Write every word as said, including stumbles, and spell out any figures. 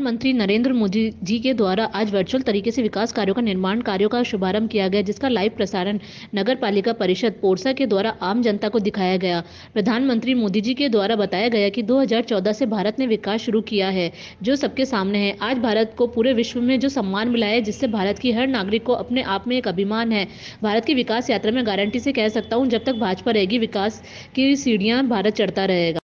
प्रधानमंत्री नरेंद्र मोदी जी के द्वारा आज वर्चुअल तरीके से विकास कार्यों का निर्माण कार्यों का शुभारंभ किया गया, जिसका लाइव प्रसारण नगर पालिका परिषद पोरसा के द्वारा आम जनता को दिखाया गया। प्रधानमंत्री मोदी जी के द्वारा बताया गया कि दो हज़ार चौदह से भारत ने विकास शुरू किया है, जो सबके सामने है। आज भारत को पूरे विश्व में जो सम्मान मिला है, जिससे भारत की हर नागरिक को अपने आप में एक अभिमान है। भारत की विकास यात्रा में गारंटी से कह सकता हूँ, जब तक भाजपा रहेगी, विकास की सीढ़ियां भारत चढ़ता रहेगा।